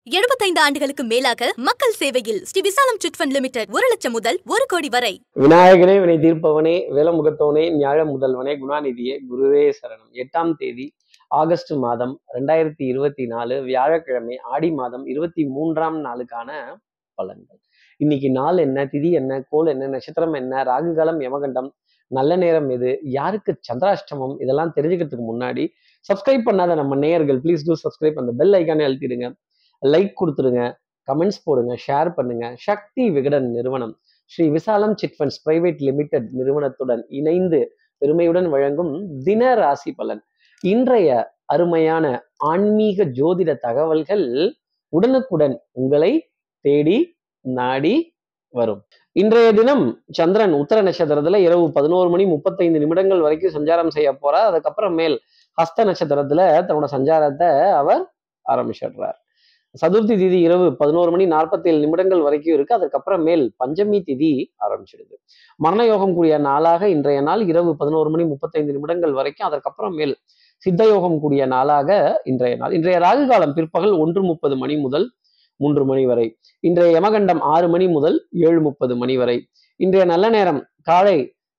75 ஆண்டுகளுக்கு மேலாக மக்கள் சேவையில் ஸ்ரீ விசாலம் சிட் ஃபண்ட் லிமிடெட் 1 லட்சம் முதல் 1 கோடி வரை. விநாயகனே வினை தீர்ப்பவனே, வேலமுகத்தவனே, ஞாழ முதல்வனே, குணாநிதியே, குருவே சரணம். 8ஆம் தேதி ஆகஸ்ட் மாதம் 2024 வியாழக்கிழமை, ஆடி மாதம் 23ஆம் நாளுக்கான பலன்கள். இன்னைக்கு நாள் என்ன, திதி என்ன, கோல் என்ன, நட்சத்திரம் என்ன, ராகுகாலம், யமகண்டம், நல்ல நேரம் எது, யாருக்கு சந்திராஷ்டமம், இதெல்லாம் தெரிஞ்சுக்கிறதுக்கு முன்னாடி சப்ஸ்கிரைப் பண்ணாத நம்ம நேயர்கள் ப்ளீஸ் டூ சப்ஸ்கிரைப். அந்த பெல் ஐக்கானே அழுத்திடுங்க, லைக் கொடுத்துருங்க, கமெண்ட்ஸ் போடுங்க, ஷேர் பண்ணுங்க. சக்தி விகடன் நிறுவனம் ஸ்ரீ விசாலம் சிட் ஃபண்ட்ஸ் பிரைவேட் லிமிடெட் நிறுவனத்துடன் இணைந்து பெருமையுடன் வழங்கும் தின ராசி பலன். இன்றைய அருமையான ஆன்மீக ஜோதிட தகவல்கள் உடனுக்குடன் உங்களை தேடி நாடி வரும். இன்றைய தினம் சந்திரன் உத்தர நட்சத்திரத்துல இரவு 11:35 வரைக்கும் சஞ்சாரம் செய்ய போறார். அதுக்கப்புறம் மேல் ஹஸ்த நட்சத்திரத்துல தன்னோட சஞ்சாரத்தை அவர் ஆரம்பிச்சிடுறார். சதுர்த்தி திதி இரவு 11:47 வரைக்கும் இருக்கு. அதுக்கப்புறம் மேல் பஞ்சமி திதி ஆரம்பிச்சிடுது. மரண யோகம் கூடிய நாளாக இன்றைய நாள் இரவு 11:35 வரைக்கும். அதற்கப்புறம் மேல் சித்த யோகம் கூடிய நாளாக இன்றைய நாள். இன்றைய ராகு காலம் பிற்பகல் 1:30 முதல் 3 வரை. இன்றைய யமகண்டம் 6 முதல் 7:30 வரை. இன்றைய நல்ல நேரம் காலை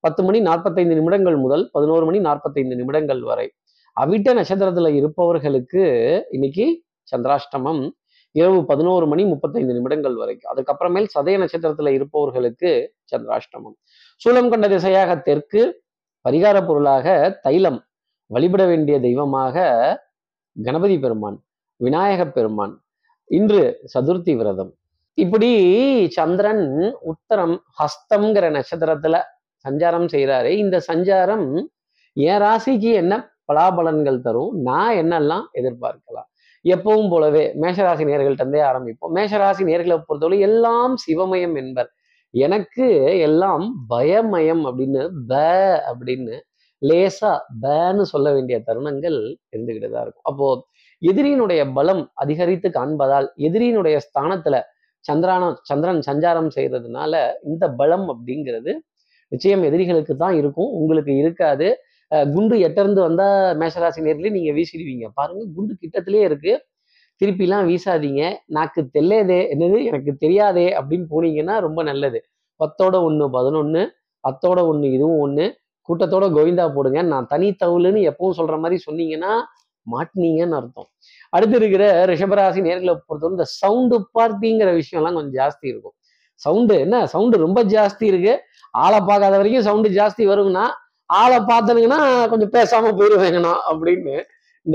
10:45 முதல் 11:45 வரை. அவிட்ட நட்சத்திரத்துல இருப்பவர்களுக்கு இன்னைக்கு சந்திராஷ்டமம் இரவு 11:35 வரைக்கும். அதுக்கப்புறமேல் சதய நட்சத்திரத்துல இருப்பவர்களுக்கு சந்திராஷ்டமம். சூலம் கண்ட திசையாக தெற்கு. பரிகார பொருளாக தைலம். வழிபட வேண்டிய தெய்வமாக கணபதி பெருமான், விநாயக பெருமான். இன்று சதுர்த்தி விரதம். இப்படி சந்திரன் உத்தரம் ஹஸ்தம்ங்கிற நட்சத்திரத்துல சஞ்சாரம் செய்யறாரு. இந்த சஞ்சாரம் என் ராசிக்கு என்ன பலாபலன்கள் தரும், நான் என்னெல்லாம் எதிர்பார்க்கலாம், எப்பவும் போலவே மேஷராசி நேர்கள்ட்டே ஆரம்பிப்போம். மேஷராசி நேர்களை பொறுத்தவரை எல்லாம் சிவமயம் என்பர். எனக்கு எல்லாம் பயமயம் அப்படின்னு அப்படின்னு லேசா பேன்னு சொல்ல வேண்டிய தருணங்கள் இருந்துகிட்டு தான் இருக்கும். அப்போ எதிரியினுடைய பலம் அதிகரித்து காண்பதால் எதிரியினுடைய ஸ்தானத்துல சந்திரன் சஞ்சாரம் செய்யறதுனால இந்த பலம் அப்படிங்கிறது நிச்சயம் எதிரிகளுக்கு தான் இருக்கும், உங்களுக்கு இருக்காது. குண்டு எட்டர்ந்து வந்தா மேஷராசி நேர்களே நீங்க வீசிடுவீங்க. பாருங்க, குண்டு கிட்டத்திலே இருக்கு, திருப்பிலாம் வீசாதீங்க. நாக்கு தெல்லேதே, என்னது எனக்கு தெரியாதே அப்படின்னு போனீங்கன்னா ரொம்ப நல்லது. 10ஓட 1 11, 10ஓட 1 இதுவும் 1, கூட்டத்தோட கோவிந்தா போடுங்க. நான் தனி தவுலுன்னு எப்பவும் சொல்ற மாதிரி சொன்னீங்கன்னா மாட்டினீங்கன்னு அர்த்தம். அடுத்து இருக்கிற ரிஷபராசி நேர்களை பொறுத்தவரை இந்த சவுண்டு பார்ட்டிங்கிற விஷயம்லாம் கொஞ்சம் ஜாஸ்தி இருக்கும். சவுண்டு என்ன, சவுண்டு ரொம்ப ஜாஸ்தி இருக்கு, ஆளை பார்க்காத வரைக்கும் சவுண்டு ஜாஸ்தி வருங்கன்னா ஆளை பார்த்தனுங்கன்னா கொஞ்சம் பேசாம போயிடுவேங்கண்ணா அப்படின்னு இந்த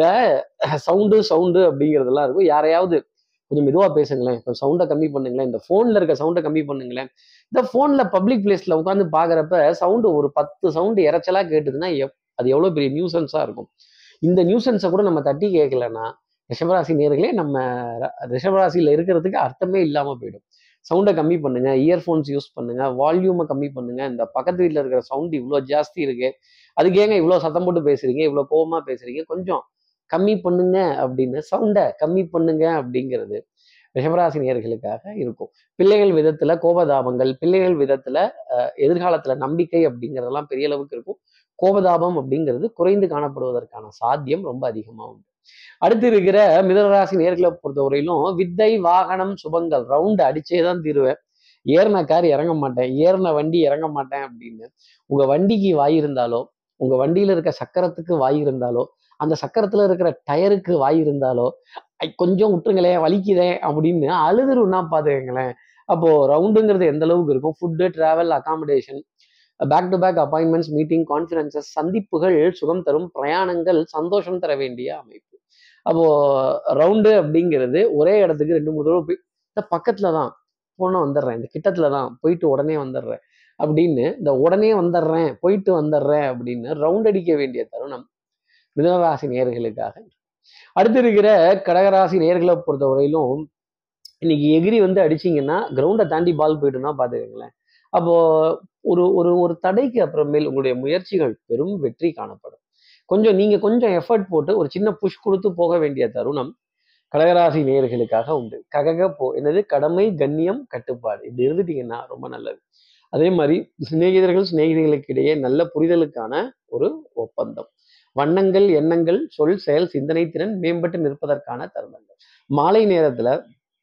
சவுண்டு அப்படிங்கிறதெல்லாம் இருக்கும். யாரையாவது கொஞ்சம் மெதுவா பேசுங்களேன், கொஞ்சம் சவுண்டை கம்மி பண்ணுங்களேன், இந்த போன்ல இருக்க சவுண்டை கம்மி பண்ணுங்களேன். இந்த போன்ல பப்ளிக் பிளேஸ்ல உட்காந்து பாக்குறப்ப சவுண்டு ஒரு 10 சவுண்டு இறைச்சலா கேட்டுதுன்னா அது எவ்வளவு பெரிய நியூசன்ஸா இருக்கும். இந்த நியூசன்ஸை கூட நம்ம தட்டி கேட்கலன்னா ரிஷபராசி நேர்களே நம்ம ரிஷபராசியில இருக்கிறதுக்கு அர்த்தமே இல்லாம போயிடும். சவுண்டை கம்மி பண்ணுங்க, இயர்ஃபோன்ஸ் யூஸ் பண்ணுங்க, வால்யூமை கம்மி பண்ணுங்க. இந்த பக்கத்து வீட்டில் இருக்கிற சவுண்ட் இவ்வளோ ஜாஸ்தி இருக்கு, அதுக்கு ஏங்க இவ்வளோ சத்தம் போட்டு பேசுறீங்க, இவ்வளோ கோபமா பேசுறீங்க, கொஞ்சம் கம்மி பண்ணுங்க அப்படின்னு சவுண்டை கம்மி பண்ணுங்க அப்படிங்கிறது ரிஷபராசி நேயர்களுக்காக இருக்கும். பிள்ளைகள் விதத்துல கோபதாபங்கள், பிள்ளைகள் விதத்துல எதிர்காலத்துல நம்பிக்கை அப்படிங்கிறதெல்லாம் பெரிய அளவுக்கு இருக்கும். கோபதாபம் அப்படிங்கிறது குறைந்து காணப்படுவதற்கான சாத்தியம் ரொம்ப அதிகமாக உண்டு. அடுத்து இருக்கிற மிதனராசி நேர்களை பொறுத்தவரையிலும் வித்தை வாகனம் சுபங்கள் ரவுண்டு அடிச்சே தான் தீருவேன், ஏறின கார் இறங்க மாட்டேன், ஏறின வண்டி இறங்க மாட்டேன் அப்படின்னு. உங்க வண்டிக்கு வாய் இருந்தாலோ, உங்க வண்டியில இருக்க சக்கரத்துக்கு வாய் இருந்தாலோ, அந்த சக்கரத்துல இருக்கிற டயருக்கு வாய் இருந்தாலோ, கொஞ்சம் விட்டுருங்களேன் வலிக்குதேன் அப்படின்னு அழுதுருன்னா பாத்துக்கங்களேன். அப்போ ரவுண்டுங்கிறது எந்த அளவுக்கு இருக்கும். Food, travel, accommodation, back to back appointments, meeting, conferences, சந்திப்புகள் சுகம் தரும், பிரயாணங்கள் சந்தோஷம் தர வேண்டிய அமைப்பு. அப்போ ரவுண்டு அப்படிங்கிறது ஒரே இடத்துக்கு 2-3 தடவை போய் இந்த பக்கத்துல தான் போனா வந்துடுறேன், இந்த கிட்டத்துல தான் போயிட்டு உடனே வந்துடுறேன் அப்படின்னு, இந்த உடனே வந்துடுறேன் போயிட்டு வந்துடுறேன் அப்படின்னு ரவுண்ட் அடிக்க வேண்டிய தருணம் மிதனராசி நேயர்களுக்காக. அடுத்து இருக்கிற கடகராசி நேயர்களை பொறுத்தவரையிலும் இன்னைக்கு எகிரி அடிச்சிங்கன்னா கிரவுண்டை தாண்டி பால் போயிட்டுன்னா பாத்துக்கங்களேன். அப்போ ஒரு ஒரு ஒரு தடைக்கு அப்புறமேல் உங்களுடைய முயற்சிகள் பெரும் வெற்றி காணப்படும். நீங்க கொஞ்சம் எஃபர்ட் போட்டு ஒரு சின்ன புஷ் கொடுத்து போக வேண்டிய தருணம் கடகராசி நேயர்களுக்காக உண்டு. என்னது, கடமை, கண்ணியம், கட்டுப்பாடு, இப்படி இருந்துட்டீங்கன்னா ரொம்ப நல்லது. அதே மாதிரி சிநேகிதர்களுக்கு இடையே நல்ல புரிதலுக்கான ஒரு ஒப்பந்தம். வண்ணங்கள், எண்ணங்கள், சொல், செயல், சிந்தனை திறன் மேம்பட்டு நிற்பதற்கான தருணங்கள். மாலை நேரத்துல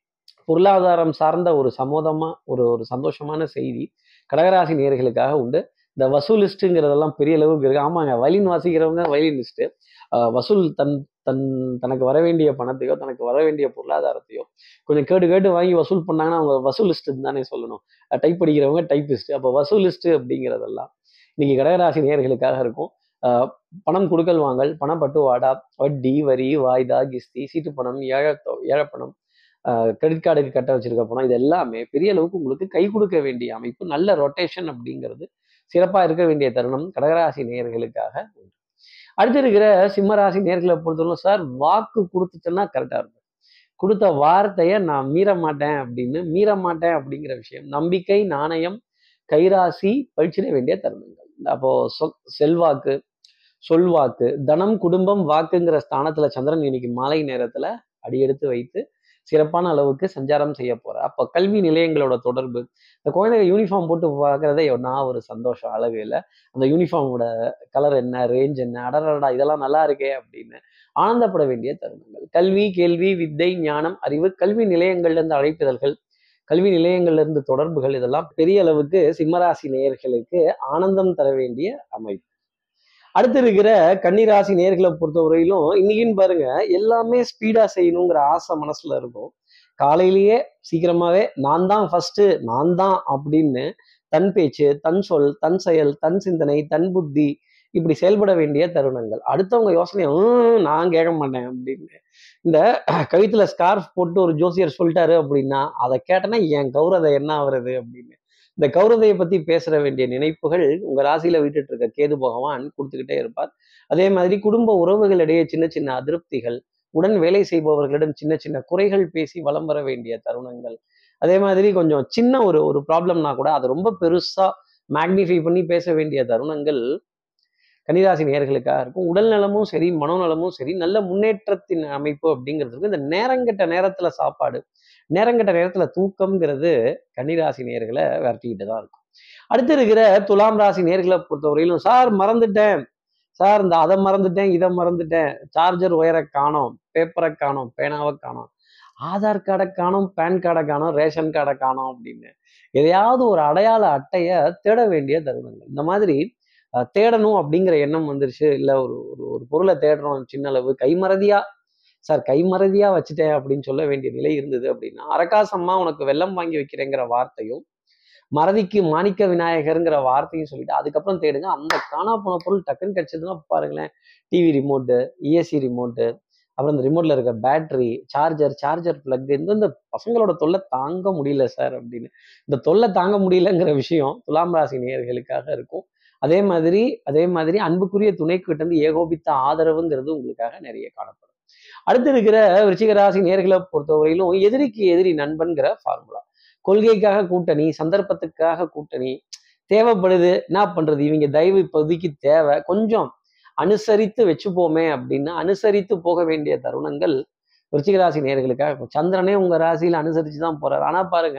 பொருளாதாரம் சார்ந்த ஒரு சமோதமா ஒரு ஒரு சந்தோஷமான செய்தி கடகராசி நேயர்களுக்காக உண்டு. இந்த வசூலிஸ்ட்டுங்கிறதெல்லாம் பெரிய அளவுக்கு இருக்கு. ஆமாங்க, வயலின் வாசிக்கிறவங்க வயலினிஸ்ட்டு. வசூல் தன் தனக்கு வர வேண்டிய பணத்தையோ தனக்கு வர வேண்டிய பொருளாதாரத்தையோ கொஞ்சம் கேட்டு கேட்டு வாங்கி வசூல் பண்ணாங்கன்னா அவங்க வசூலிஸ்ட்டுன்னு தானே சொல்லணும். டைப் அடிக்கிறவங்க டைப்பிஸ்ட். அப்போ வசூலிஸ்ட் அப்படிங்கிறதெல்லாம் இன்னைக்கு கடகராசி நேயர்களுக்காக இருக்கும். பணம் கொடுக்கல் வாங்கல், பணப்பட்டுவாடா, வட்டி, வரி, வாய்தா, கிஸ்தி, சீட்டு பணம், ஏழப்பணம், கிரெடிட் கார்டுக்கு கட்ட வச்சிருக்க பணம், இது எல்லாமே பெரிய அளவுக்கு உங்களுக்கு கை கொடுக்க வேண்டிய அமைப்பு. நல்ல ரொட்டேஷன் அப்படிங்கிறது சிறப்பா இருக்க வேண்டிய தருணம் கடகராசி நேயர்களுக்காக உண்டு. அடுத்து இருக்கிற சிம்மராசி நேர்களை பொறுத்தவரை, சார் வாக்கு கொடுத்துட்டேன்னா கரெக்டா இருக்கும். கொடுத்த வார்த்தையை நான் மீற மாட்டேன் அப்படிங்கிற விஷயம், நம்பிக்கை, நாணயம், கைராசி பழிச்சிட வேண்டிய தருணங்கள். அப்போ செல்வாக்கு, சொல்வாக்கு, தனம், குடும்பம், வாக்குங்கிற ஸ்தானத்துல சந்திரன் இன்னைக்கு மாலை நேரத்துல அடியெடுத்து வைத்து சிறப்பான அளவுக்கு சஞ்சாரம் செய்ய போற. அப்ப கல்வி நிலையங்களோட தொடர்பு, இந்த குழந்தைங்க யூனிஃபார்ம் போட்டு பார்க்கறதே நான் ஒரு சந்தோஷம் அளவு இல்லை. அந்த யூனிஃபார்மோட கலர் என்ன, ரேஞ்ச் என்ன, அடடா இதெல்லாம் நல்லா இருக்கே அப்படின்னு ஆனந்தப்பட வேண்டிய தருணங்கள். கல்வி, கேள்வி, வித்தை, ஞானம், அறிவு, கல்வி நிலையங்கள்ல இருந்து அழைப்பிதழ்கள், கல்வி நிலையங்கள்ல இருந்து தொடர்புகள், இதெல்லாம் பெரிய அளவுக்கு சிம்மராசி நேயர்களுக்கு ஆனந்தம் தர வேண்டிய அமைப்பு. அடுத்து இருக்கிற கன்னிராசி நேர்களை பொறுத்தவரையிலும் இன்னைக்குன்னு பாருங்க, எல்லாமே ஸ்பீடா செய்யணுங்கிற ஆசை மனசுல இருக்கும். காலையிலேயே சீக்கிரமாவே நான் தான் ஃபர்ஸ்ட், நான் தான் அப்படின்னு தன் பேச்சு, தன் சொல், தன் செயல், தன் சிந்தனை, தன் புத்தி இப்படி செயல்பட வேண்டிய தருணங்கள். அடுத்தவங்க யோசனை நான் கேட்க மாட்டேன் அப்படின்னு இந்த கழுத்துல ஸ்கார்ஃப் போட்டு ஒரு ஜோசியர் சொல்லிட்டாரு அப்படின்னா அதை கேட்டேன்னா என் கௌரவம் என்ன ஆகுறது அப்படின்னு இந்த கௌரவதையை பத்தி பேசுற வேண்டிய நினைப்புகள் உங்க ராசியில விட்டுட்டு இருக்க கேது பகவான் கொடுத்துக்கிட்டே இருப்பார். அதே மாதிரி குடும்ப உறவுகளிடையே சின்ன சின்ன அதிருப்திகள், உடன் வேலை செய்பவர்களிடம் சின்ன சின்ன குறைகள் பேசி வலம் வர வேண்டிய தருணங்கள். அதே மாதிரி கொஞ்சம் சின்ன ஒரு ஒரு ப்ராப்ளம்னா கூட அதை ரொம்ப பெருசா மேக்னிஃபை பண்ணி பேச வேண்டிய தருணங்கள் கன்னிராசி நேயர்களுக்காக இருக்கும். உடல் நலமும் சரி, மனோநலமும் சரி, நல்ல முன்னேற்றத்தின் அமைப்பு அப்படிங்கிறதுக்கு இந்த நேரங்கெட்ட நேரத்துல சாப்பாடு, நேரங்கெட்ட நேரத்துல தூக்கம்ங்கிறது கன்னிராசி நேயர்களை விரட்டிக்கிட்டு தான் இருக்கும். அடுத்து இருக்கிற துலாம் ராசி நேர்களை பொறுத்தவரையிலும், சார் மறந்துட்டேன், சார் இந்த அதை மறந்துட்டேன், இதை மறந்துட்டேன், சார்ஜர் ஒயரை காணோம், பேப்பரை காணோம், பேனாவை காணோம், ஆதார் கார்டை காணோம், பேன் கார்டை காணோம், ரேஷன் கார்டை காணோம் அப்படின்னு எதையாவது ஒரு அடையாள அட்டையை தேட வேண்டிய தருணங்கள். இந்த மாதிரி தேடணும் அப்படிங்கிற எண்ணம் வந்துருச்சு, இல்லை ஒரு ஒரு ஒரு பொருளை தேடுறோம் சின்ன அளவு, கைமறதியா சார் கைமறதியா வச்சுட்டேன் அப்படின்னு சொல்ல வேண்டிய நிலை இருந்தது அப்படின்னா, அரகாசம்மா உனக்கு வெள்ளம் வாங்கி வைக்கிறேங்கிற வார்த்தையும், மறதிக்கு மாணிக்க விநாயகருங்கிற வார்த்தையும் சொல்லிட்டு அதுக்கப்புறம் தேடுங்க. அந்த காணா போன பொருள் டக்குன்னு கிடைச்சதுன்னா பாருங்களேன், டிவி ரிமோட்டு, இஎஸ்சி ரிமோட்டு, அப்புறம் இந்த ரிமோட்ல இருக்க பேட்டரி, சார்ஜர் பிளக், இந்த பசங்களோட தொல்லை தாங்க முடியல சார் அப்படின்னு. இந்த தொல்லை தாங்க முடியலங்கிற விஷயம் துலாம் ராசி நேயர்களுக்காக இருக்கும். அதே மாதிரி அன்புக்குரிய துணைக்கிட்ட இருந்து ஏகோபித்த ஆதரவுங்கிறது உங்களுக்காக நிறைய காணப்படும். அடுத்து இருக்கிற விருச்சிக ராசி நேர்களை பொறுத்தவரையிலும் எதிரிக்கு எதிரி நண்பன்கிற ஃபார்முலா. கொள்கைக்காக கூட்டணி, சந்தர்ப்பத்துக்காக கூட்டணி, தேவைப்படுது என்ன பண்றது, இவங்க தயவு இப்போதைக்கு தேவை, கொஞ்சம் அனுசரித்து வச்சுப்போமே அப்படின்னு அனுசரித்து போக வேண்டிய தருணங்கள் விருச்சிக ராசி நேயர்களுக்காக இருக்கும். சந்திரனே உங்க ராசியில அனுசரிச்சு தான் போறாரு. ஆனா பாருங்க,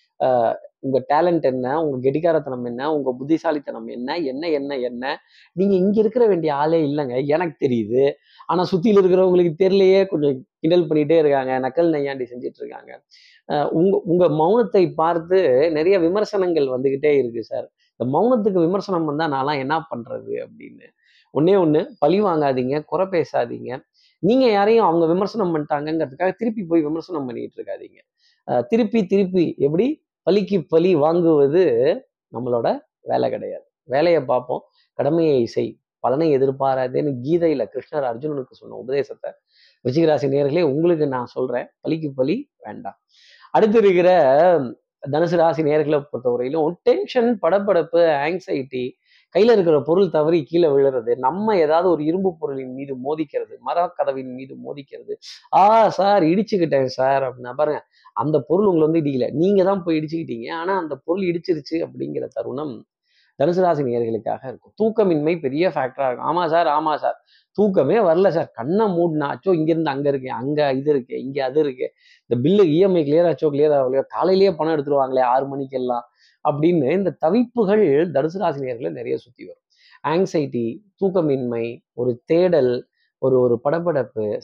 உங்க டேலண்ட் என்ன, உங்க கெட்டிக்காரத்தனம் என்ன, உங்க புத்திசாலித்தனம் என்ன என்ன என்ன என்ன நீங்க இங்க இருக்கிற வேண்டிய ஆளே இல்லைங்க, எனக்கு தெரியுது. ஆனா சுத்தியில இருக்கிறவங்களுக்கு தெரியலையே, கொஞ்சம் கிண்டல் பண்ணிட்டே இருக்காங்க, நக்கல் நையாண்டி செஞ்சுட்டு இருக்காங்க. உங்க உங்க மௌனத்தை பார்த்து நிறைய விமர்சனங்கள் வந்துகிட்டே இருக்கு சார். இந்த மௌனத்துக்கு விமர்சனம் வந்தா நான்லாம் என்ன பண்றது அப்படின்னு. ஒன்னே ஒண்ணு, பழி வாங்காதீங்க, குறை பேசாதீங்க. நீங்க யாரையும் அவங்க விமர்சனம் பண்ணிட்டாங்கிறதுக்காக திருப்பி போய் விமர்சனம் பண்ணிட்டு இருக்காதீங்க. திருப்பி திருப்பி எப்படி பழிக்கு பழி வாங்குவது நம்மளோட வேலை கிடையாது. வேலையை பார்ப்போம், கடமையை செய், பலனை எதிர்பாராதேன்னு கீதையில கிருஷ்ணர் அர்ஜுனனுக்கு சொன்ன உபதேசத்தை விருச்சிகராசி நேயர்களே உங்களுக்கு நான் சொல்றேன், பழிக்கு பழி வேண்டாம். அடுத்து இருக்கிற தனுசு ராசி நேயர்களை பொறுத்தவரையிலும் டென்ஷன், படபடப்பு, ஆங்ஸைட்டி, கையில இருக்கிற பொருள் தவறி கீழே விழுறது, நம்ம ஏதாவது ஒரு இரும்பு பொருளின் மீது மோதிக்கிறது, மரக்கதவின் மீது மோதிக்கிறது, சார் இடிச்சுக்கிட்டேன் சார் அப்படின்னா பாருங்க, அந்த பொருள் உங்களை வந்து இடிக்கல, நீங்க தான் போய் இடிச்சுக்கிட்டீங்க. ஆனா அந்த பொருள் இடிச்சிருச்சு அப்படிங்கிற தருணம் தனுசு ராசி நேயர்களுக்காக இருக்கும். தூக்கமின்மை பெரிய ஃபேக்டரா இருக்கும். ஆமா சார் தூக்கமே வரல சார், கண்ணை மூடினா அச்சோ இங்க இருந்து அங்க இருக்கேன், அங்க இது இருக்கு, இங்க அது இருக்கு, இந்த பில்லு இஎம்ஐ கிளியர் ஆச்சோ கிளியர் ஆகலையோ, காலையிலேயே பணம் எடுத்துருவாங்களே 6 மணிக்கு எல்லாம் அப்படின்னு இந்த தவிப்புகள் தனுசு ராசி நேயர்களை நிறைய சுத்தி வரும். ஆங்ஸைட்டி, தூக்கமின்மை, ஒரு தேடல், ஒரு ஒரு படபடப்பு, சார்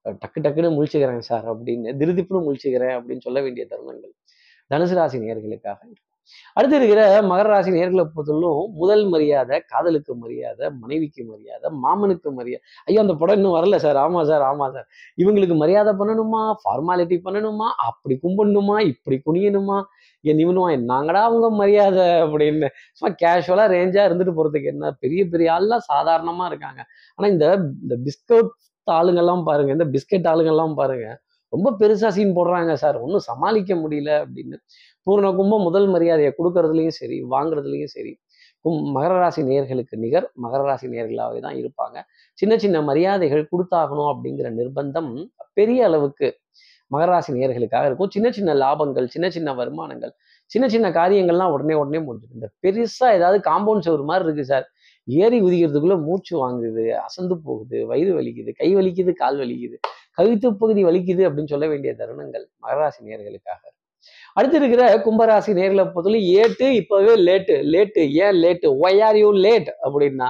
டக்கு டக்குன்னு முழிச்சுக்கிறேன் சார் அப்படின்னு, திருதிப்புன்னு முழிச்சுக்கிறேன் அப்படின்னு சொல்ல வேண்டிய தருணங்கள் தனுசு ராசி நேயர்களுக்காக இருக்கும். அடுத்து இருக்கிற மகர ராசி நேயர்களை பொறுத்தவரைக்கும் முதல் மரியாதை, காதலுக்கு மரியாதை, மனைவிக்கு மரியாதை, மாமனுக்கு மரியாதை. ஐயோ அந்த படம் இன்னும் வரல சார், ஆமா சார் ஆமா சார், இவங்களுக்கு மரியாதை பண்ணணுமா, ஃபார்மாலிட்டி பண்ணணுமா, அப்படி கும்பிடணுமா, இப்படி குனியணுமா, என் நிமிடமா நாங்கடா அவங்க மரியாதை அப்படின்னு சும்மா கேஷுவலா ரேஞ்சா இருந்துட்டு போறதுக்கு என்ன, பெரிய பெரிய ஆள்லாம் சாதாரணமா இருக்காங்க. ஆனா இந்த இந்த பிஸ்கட் ஆளுங்கெல்லாம் பாருங்க, இந்த பிஸ்கெட் ஆளுங்கெல்லாம் பாருங்க, ரொம்ப பெருசா சீன் போடுறாங்க சார், ஒன்றும் சமாளிக்க முடியல அப்படின்னு. பூர்ண கும்பம் முதல் மரியாதையை கொடுக்கறதுலையும் சரி, வாங்குறதுலையும் சரி, மகர ராசி நேயர்களுக்கு நிகர் மகர ராசி நேயர்களாகவே தான் இருப்பாங்க. சின்ன சின்ன மரியாதைகள் கொடுத்தாகணும் அப்படிங்கிற நிர்பந்தம் பெரிய அளவுக்கு மகர ராசி நேயர்களுக்காக இருக்கும். சின்ன சின்ன லாபங்கள், சின்ன சின்ன வருமானங்கள், சின்ன சின்ன காரியங்கள்லாம் உடனே உடனே முடிஞ்சிடும். இந்த பெருசா ஏதாவது காம்பவுண்ட் சுவர் மாதிரி இருக்கு சார், ஏறி குதிக்கிறதுக்குள்ள மூச்சு வாங்குது, அசந்து போகுது, வயிறு வலிக்குது, கை வலிக்குது, கால் வலிக்குது, கழுத்து பகுதி வலிக்குது அப்படின்னு சொல்ல வேண்டிய தருணங்கள் மகராசி நேயர்களுக்காக. அடுத்து இருக்கிற கும்பராசி நேர்களை பொறுத்தவரை ஏட்டு இப்பவே லேட்டு லேட்டு, ஏன் late, why are you late அப்படின்னா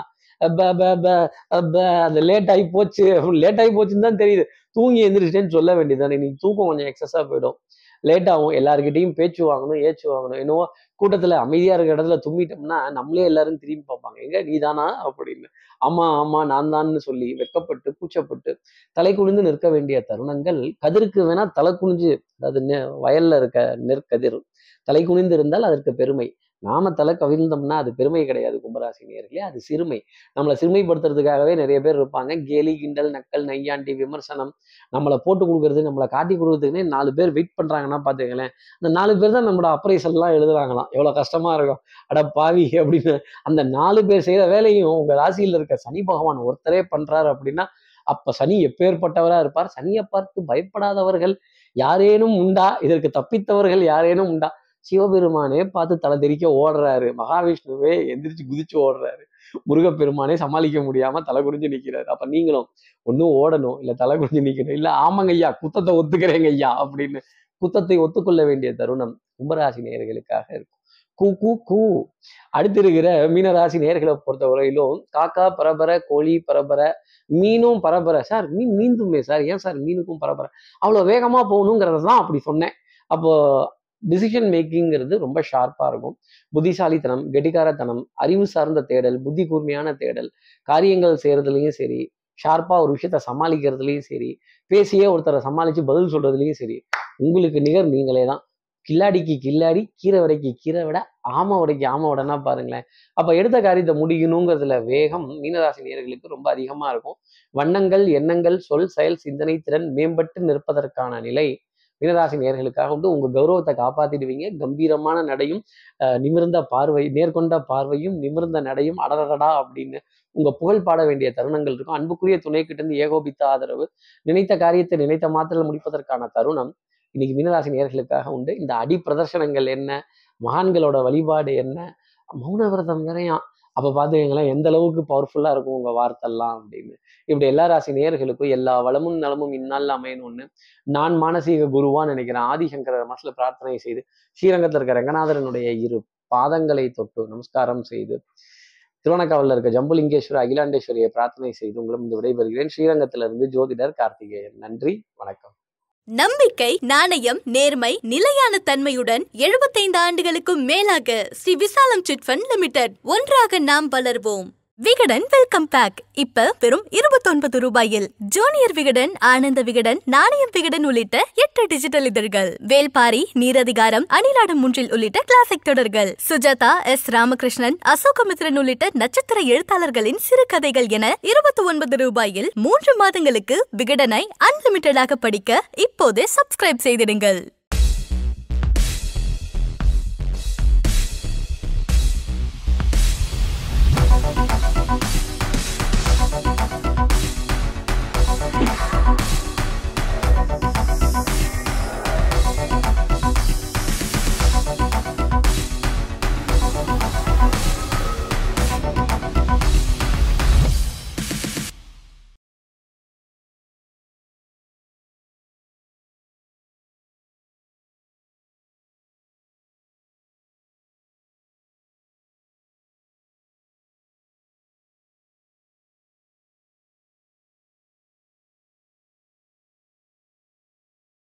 அந்த லேட் ஆகி போச்சு, லேட் ஆகி போச்சுன்னு தான் தெரியுது, தூங்கி எந்திரிச்சிட்டேன்னு சொல்ல வேண்டியதுதானே. இன்னைக்கு தூக்கம் கொஞ்சம் எக்ஸஸா போயிடும், லேட் ஆகும், எல்லாருக்கிட்டையும் பேச்சு வாங்கணும், ஏச்சு வாங்கணும். என்னவோ கூட்டத்துல அமைதியா இருக்கிற இடத்துல தும்மிட்டோம்னா நம்மளே எல்லாரும் திரும்பி பார்ப்பாங்க, எங்க நீதானா அப்படின்னு. ஆமா ஆமா நான் தான்னு சொல்லி வெட்கப்பட்டு கூச்சப்பட்டு தலை குனிந்து நிற்க வேண்டிய தருணங்கள். கதிருக்கு வேணா தலை குனிஞ்சு, அதாவது வயல்ல இருக்க நெற்கதிர் தலை குனிந்து இருந்தால் அதற்கு பெருமை. நாம தலை கவிழ்ந்தோம்னா அது பெருமை கிடையாது கும்பராசி நேயர்களே, அது சிறுமை. நம்மளை சிறுமைப்படுத்துறதுக்காகவே நிறைய பேர் இருப்பாங்க. கேலி கிண்டல் நக்கல் நையாண்டி விமர்சனம் நம்மளை போட்டு கொடுக்கறது, நம்மளை காட்டி கொடுக்கறதுக்குன்னே 4 பேர் வெயிட் பண்றாங்கன்னா பாத்துக்கங்களேன். அந்த 4 பேர் தான் நம்மளோட அப்ரைசல் எல்லாம் எழுதுறாங்களாம். எவ்வளவு கஷ்டமா இருக்கும், அட பாவி அப்படின்னு. அந்த 4 பேர் செய்யற வேலையும் உங்க ராசியில இருக்க சனி பகவான் ஒருத்தரே பண்றாரு அப்படின்னா, அப்ப சனி எப்பேற்பட்டவரா இருப்பார். சனியை பார்த்து பயப்படாதவர்கள் யாரேனும் உண்டா, இதற்கு தப்பித்தவர்கள் யாரேனும் உண்டா? சிவபெருமானே பார்த்து தலை தெறிக்க ஓடுறாரு, மகாவிஷ்ணுவே எந்திரிச்சு குதிச்சு ஓடுறாரு, முருகப்பெருமானே சமாளிக்க முடியாம தலை குறிஞ்சு நிக்கிறாரு. அப்ப நீங்களும் ஒன்னும் ஓடணும், இல்ல தலை குறிஞ்சு நிக்கணும், இல்ல ஆமாங்க ஐயா குத்தத்தை ஒத்துக்கிறேங்க ஐயா அப்படின்னு குத்தத்தை ஒத்துக்கொள்ள வேண்டிய தருணம் கும்பராசி நேயர்களுக்காக இருக்கும். கூ கூ கூ. அடுத்து இருக்கிற மீனராசி நேயர்களை பொறுத்தவரையிலும் காக்கா பரபர, கோழி பரபர, மீனும் பரபர. சார் மீன் நீந்துமே சார், ஏன் சார் மீனுக்கும் பரபர, அவ்வளவு வேகமா போகணுங்கிறதான் அப்படி சொன்னேன். அப்போ டிசிஷன் மேக்கிங்கிறது ரொம்ப ஷார்ப்பா இருக்கும். புத்திசாலித்தனம், கெட்டிக்காரத்தனம், அறிவு சார்ந்த தேடல், புத்தி கூர்மையான தேடல், காரியங்கள் செய்யறதுலயும் சரி, ஷார்ப்பா ஒரு விஷயத்த சமாளிக்கிறதுலயும் சரி, பேசியே ஒருத்தரை சமாளிச்சு பதில் சொல்றதுலயும் சரி, உங்களுக்கு நிகர் நீங்களே தான். கில்லாடிக்கு கில்லாடி, கீரை வடைக்கு கீரை விட, ஆமை உடைக்கு ஆமை உடனா பாருங்களேன். அப்ப எடுத்த காரியத்தை முடிக்கணுங்கிறதுல வேகம் மீனராசி நேயர்களுக்கு ரொம்ப அதிகமா இருக்கும். வண்ணங்கள், எண்ணங்கள், சொல், செயல், சிந்தனை திறன் மேம்பட்டு நிற்பதற்கான நிலை மீனராசி நேயர்களுக்காக உண்டு. உங்க கௌரவத்தை காப்பாத்திடுவீங்க. கம்பீரமான நடையும், நிமிர்ந்த பார்வை, நேர்கொண்ட பார்வையும், நிமிர்ந்த நடையும், அடடடா அப்படின்னு உங்க புகழ் பாட வேண்டிய தருணங்கள் இருக்கும். அன்புக்குரிய துணை கிட்ட இருந்து ஏகோபித்த ஆதரவு, நினைத்த காரியத்தை நினைத்த மாத்திரம் முடிப்பதற்கான தருணம் இன்னைக்கு மீனராசி நேயர்களுக்காக உண்டு. இந்த அடி பிரதர்சனங்கள் என்ன, மகான்களோட வழிபாடு என்ன, மௌன விரதம் வேறையாம். அப்ப பாத்துக்கங்களேன் எந்த அளவுக்கு பவர்ஃபுல்லா இருக்கும் உங்க வார்த்தைலாம் அப்படின்னு. இப்படி எல்லா ராசி நேயர்களுக்கும் எல்லா வளமும் நலமும் இந்நாள்ல அமையணும்னு நான் மானசீக குருவா நினைக்கிறேன். ஆதிசங்கர மனசுல பிரார்த்தனை செய்து, ஸ்ரீரங்கத்துல இருக்க ரங்கநாதரனுடைய 2 பாதங்களை தொட்டு நமஸ்காரம் செய்து, திருவண்ணாமலையில் இருக்க ஜம்புலிங்கேஸ்வர அகிலாண்டேஸ்வரியை பிரார்த்தனை செய்து உங்களிடம் விடைபெறுகிறேன். ஸ்ரீரங்கத்திலிருந்து ஜோதிடர் கார்த்திகேயன். நன்றி, வணக்கம். நம்பிக்கை, நாணயம், நேர்மை, நிலையான தன்மையுடன் 75 ஆண்டுகளுக்கும் மேலாக ஸ்ரீ விசாலம் சிட் ஃபண்ட் லிமிடெட். ஒன்றாக நாம் வளர்வோம். விகடன் வெல்கம் பேக் இப்ப வெறும் 29 ரூபாயில். ஜூனியர் விகடன், ஆனந்த விகடன், நாணயம் விகடன் உள்ளிட்ட 8 டிஜிட்டல் இதழ்கள், வேல்பாரி, நீரதிகாரம், அணிலாடம் 3 உள்ளிட்ட கிளாசிக் தொடர்கள், சுஜாதா, எஸ் ராமகிருஷ்ணன், அசோகமித்ரன் உள்ளிட்ட நட்சத்திர எழுத்தாளர்களின் சிறுகதைகள் என 29 ரூபாயில் 3 மாதங்களுக்கு விகடனை அன்லிமிட்டடாக படிக்க இப்போதே சப்ஸ்கிரைப் செய்திடுங்கள்.